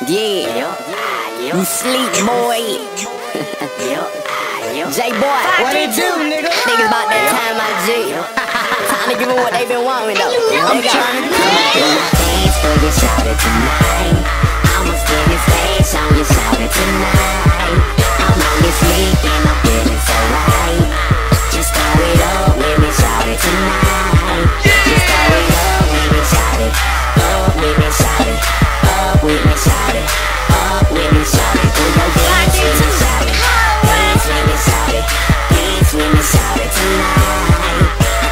Yeah, you sleep, boy. J-Boy, what it do, nigga? Niggas about that time, my G. Time to give them what they been wanting, though. I'm trying to dance for you, shout it tonight. I'ma spin this stage on you, shout it tonight. I'm on this league and I'm feeling so right. Just throw it up with me, shout it tonight. Just throw it up with me, shout it. Up with me, shout it. Up with me, shout it. Up with me, shout it. Do your dance with me, shout it. Dance with me, shout it. Dance with me, shout it tonight.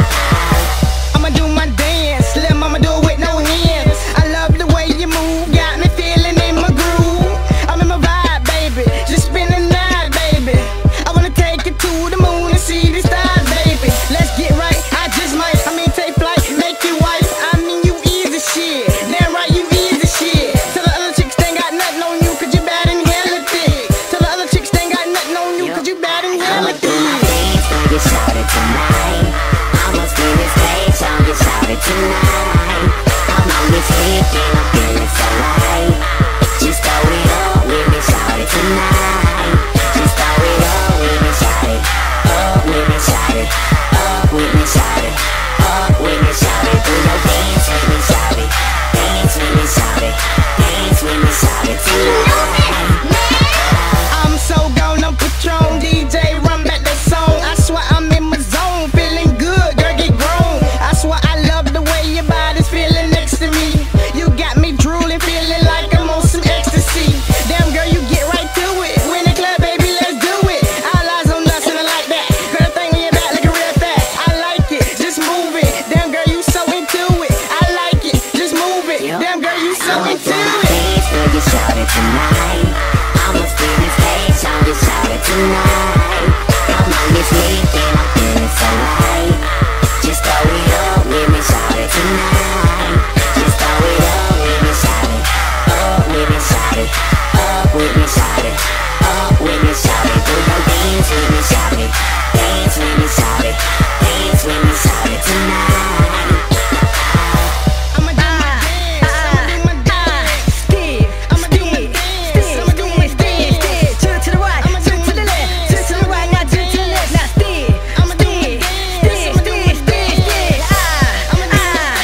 I'ma do my dance, slim, I'ma do it with no hands. I love the way you move, got me feeling in my groove. I'm in my vibe, baby, just spend the night, baby. I wanna take you to the moon and see the stars, baby. Let's get right, I just might, take flight, make you wife. You easy shit, damn right you easy shit. Tell the other chicks they ain't got nothing on you, cause you bad and hella thick. Tell the other chicks they ain't got nothing on you, cause you bad and hella thick. You shout it tonight. I'ma spin this stage on you, shout it tonight. I'm on this kick and I'm feeling so right. Just throw it up with me, shout it tonight. Just throw it up with me, shout it. Up with me, shout it. Up with me, shout it. Up with me, shout it. Do your dance with me, shout it. Dance with me, shout it. Dance with me, shout it tonight. I'm so gone, I'm Patron, DJ, run back that song. I swear I'm in my zone, feeling good, girl, get grown. I swear I love the way your body's feeling next to me. You got me drooling, feeling like I'm on some ecstasy. Damn, girl, you get right to it. When the club, baby, let's do it. All eyes on us and I like that. Girl, the thing on your back looking real fat. I like it, just move it. Damn, girl, you so into it. I like it, just move it. Damn, girl, you so into it. Dance for you, shout it tonight. I'ma spin this stage on you, shout it tonight. I'm on this league and I'm feeling so right. Just throw it up with me, shout it tonight. Just throw it up with me, shout it. Up with me, shout it. Up with me, shout it. Up with me, shout it. Do your dance with me, shout it. Dance with me, shout it. Dance with me, shout it tonight. I'ma do my dance, I'ma do my dance. I'ma do my dance, I'ma do my dance. To the right, to the left, to the right, now to the left, now steer. I'ma do my dance, I'ma do my dance. I'ma do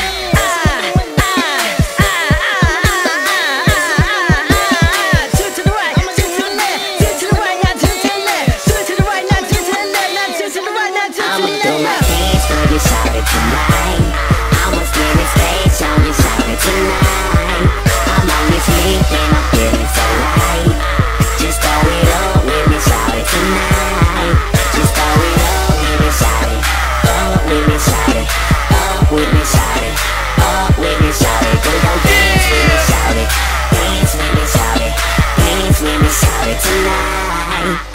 to the right, to the left, to the right, now to the left, to the right, now to the left, now to the right, now to I'ma the do my left. dance for you, shout it tonight. I'ma spin this stage on you, shout it tonight. I'm on this league and I'm feeling so right. Just throw it up with me, shout it tonight. Just throw it up with me, shout it. Up with me, shout it. Up with me, shout it. Up with me, shout it. Do your dance with me, shout it. Dance with me, shout it. Dance with me, shout it tonight.